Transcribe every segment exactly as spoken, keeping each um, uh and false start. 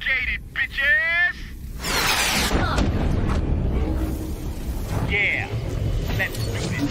Gated, bitches! Yeah, let's do this.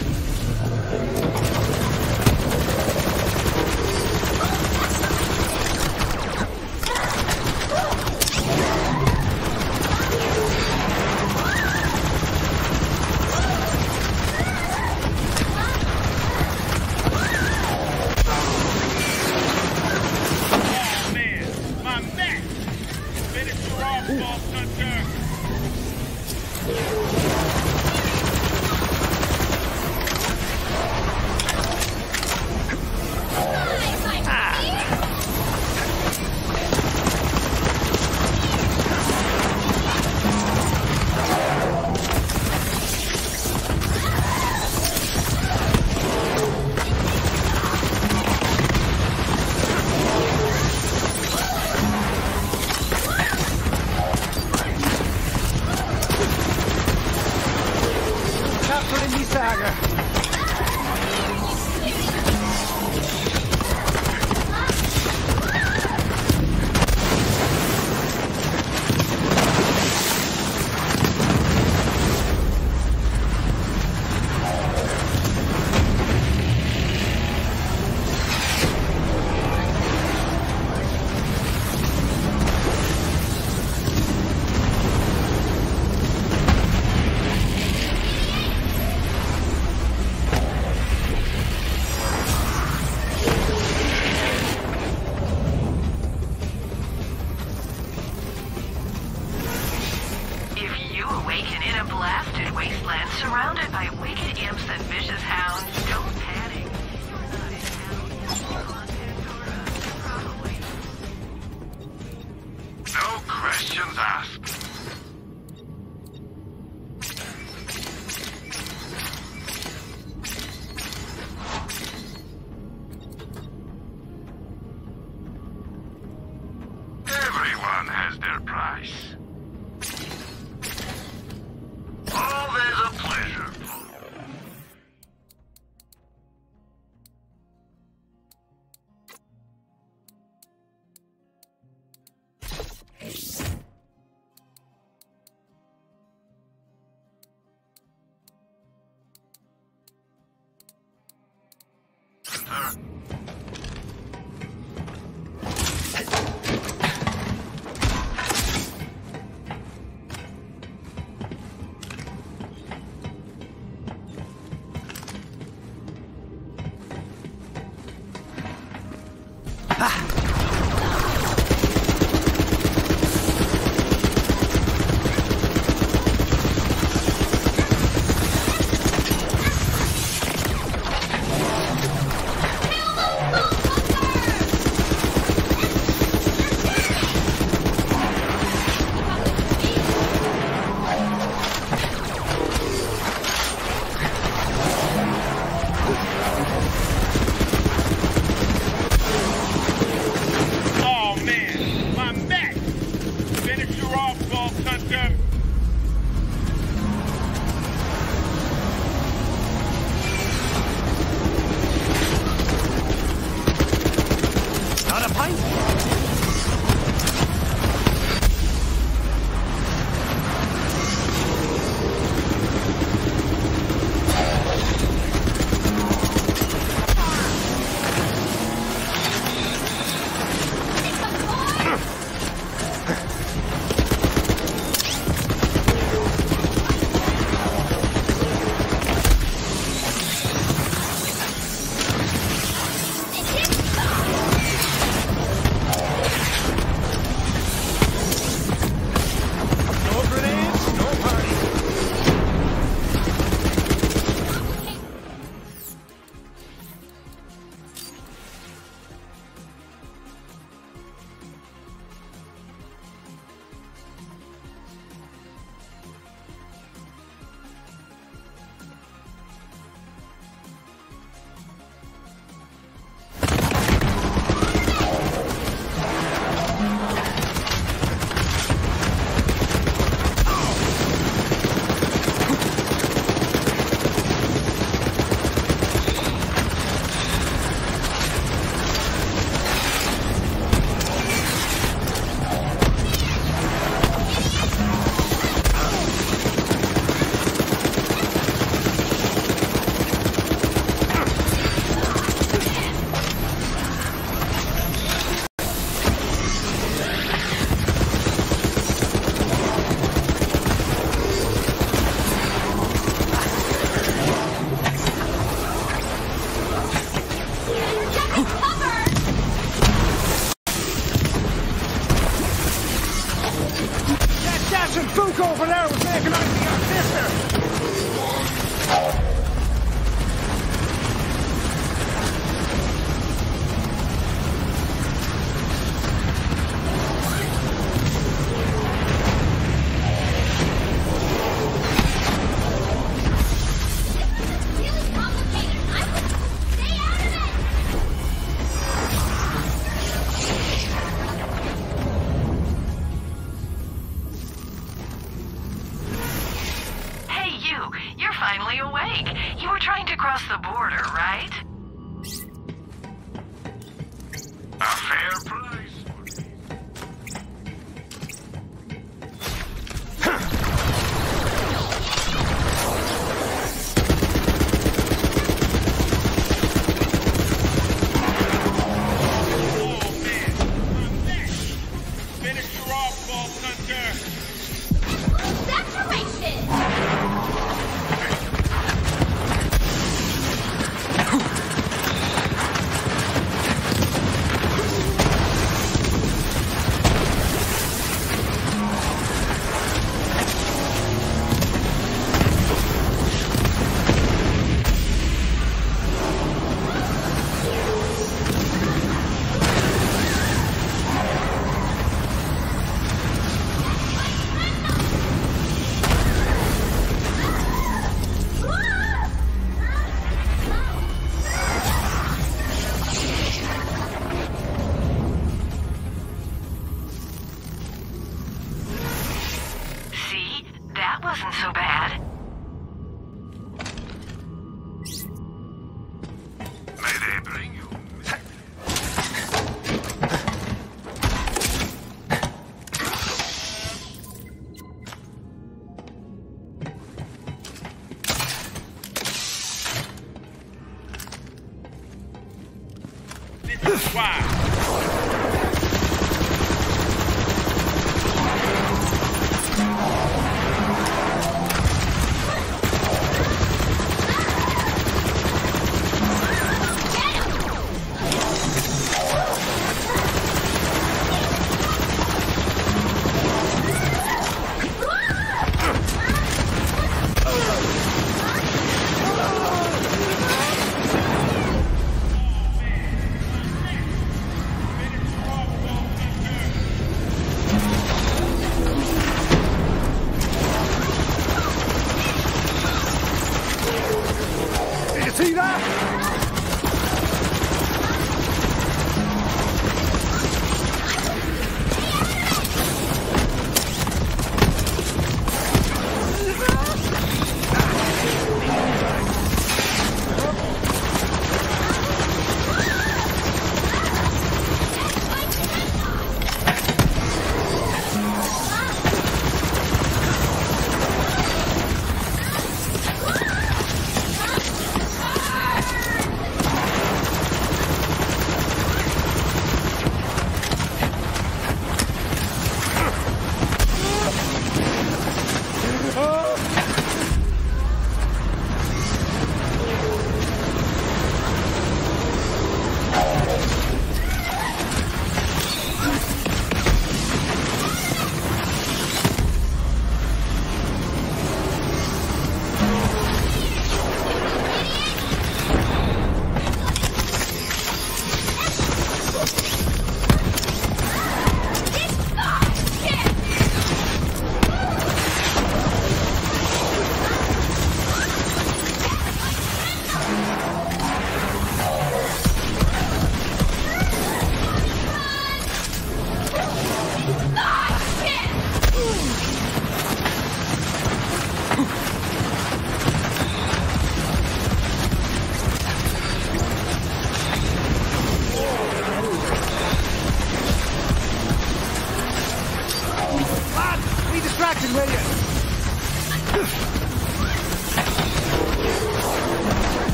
Spook over there was making eyes at your sister!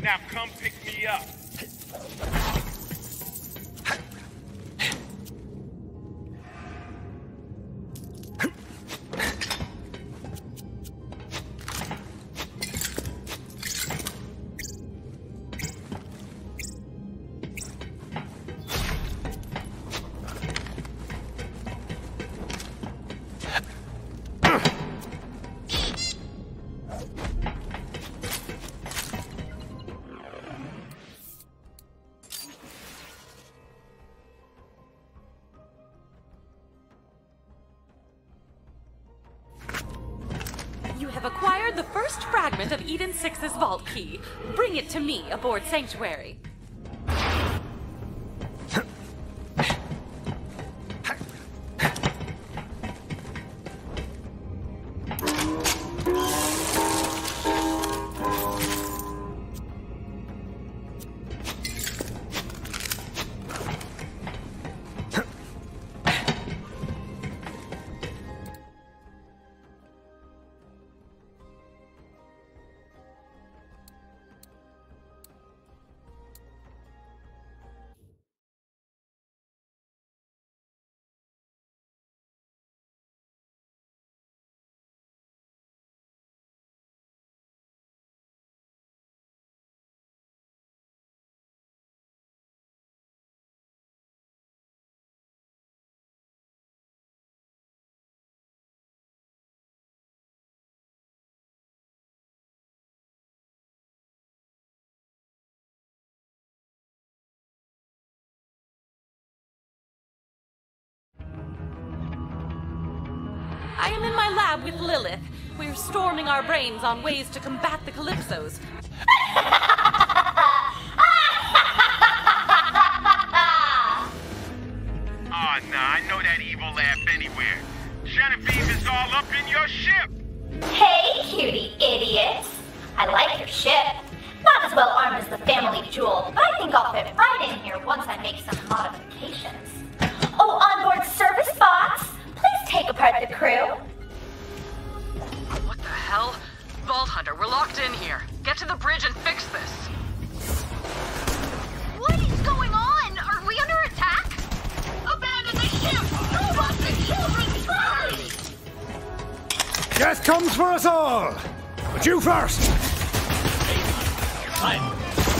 Now come pick me up. You have acquired the first fragment of Eden Six's vault key. Bring it to me aboard Sanctuary. I am in my lab with Lilith. We're storming our brains on ways to combat the Calypsos. Oh, nah, I know that evil laugh anywhere. Genevieve is all up in your ship. Hey, cutie idiots. I like your ship. Not as well armed as the family jewel, but I think I'll fit right in here once I make some modifications. Oh, onboard service bots, please take apart the crew. What the hell? Vault Hunter, we're locked in here. Get to the bridge and fix this. What is going on? Are we under attack? Abandon the ship! Don't want the children first! Death comes for us all! But you first! I'm...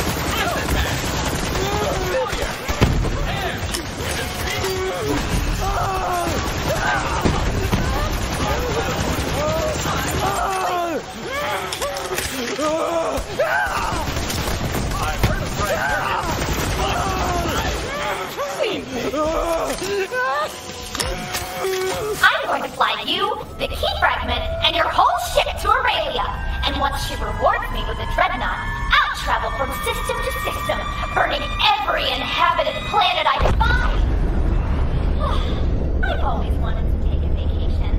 I'm going to fly you, the key fragment, and your whole ship to Aurelia. And once she rewards me with a dreadnought, I'll travel from system to system, burning every inhabited planet I find. I've always wanted to take a vacation.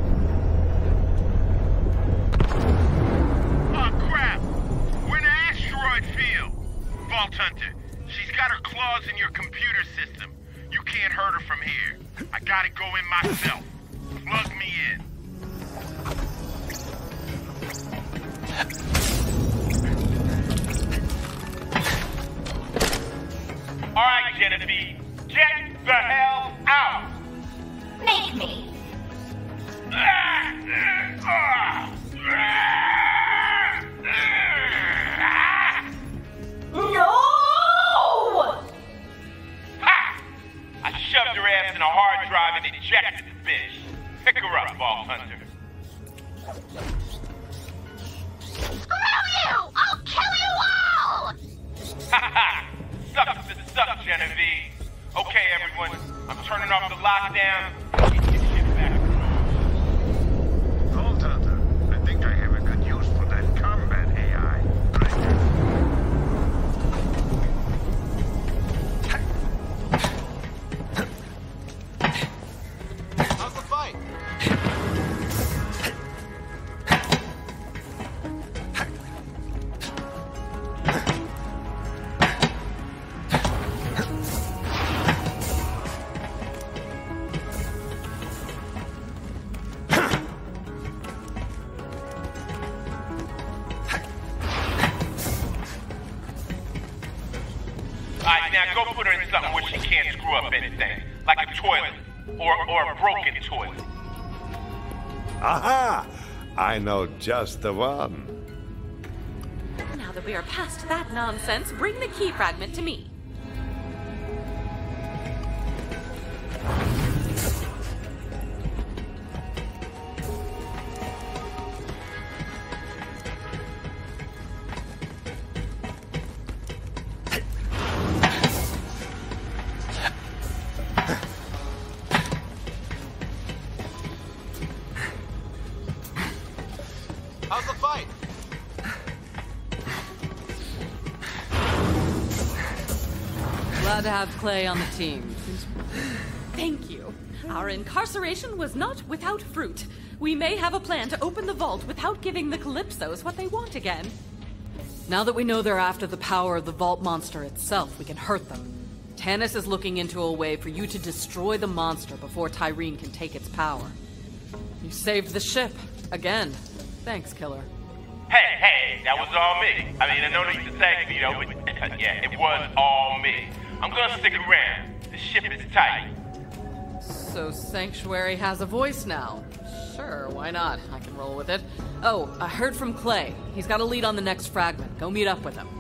Oh, crap. We're in an asteroid field. Vault Hunter, she's got her claws in your computer system. You can't hurt her from here. I gotta go in myself. Plug me in. All right, Genevieve. Get the hell out! Make me. No! Ha! I shoved her ass in a hard drive and ejected the bitch. Pick her up, Vault Hunter. Screw you! I'll kill you all! Ha ha! Sucks to suck, Genevieve. Okay, everyone. I'm turning off the lockdown. Get your shit back. Vault Hunter, I think I have a good use for that combat A I. How's the fight? screw up anything, like a toilet, or, or a broken toilet. Aha! I know just the one. Now that we are past that nonsense, bring the key fragment to me. How's the fight? Glad to have Clay on the team. Thank you. Our incarceration was not without fruit. We may have a plan to open the vault without giving the Calypsos what they want again. Now that we know they're after the power of the vault monster itself, we can hurt them. Tannis is looking into a way for you to destroy the monster before Tyreen can take its power. You saved the ship. Again. Thanks, Killer. Hey, hey, that was all me. I mean, I know that you thank me, you know, but yeah, it was all me. I'm gonna stick around. The ship is tight. So Sanctuary has a voice now. Sure, why not? I can roll with it. Oh, I heard from Clay. He's got a lead on the next fragment. Go meet up with him.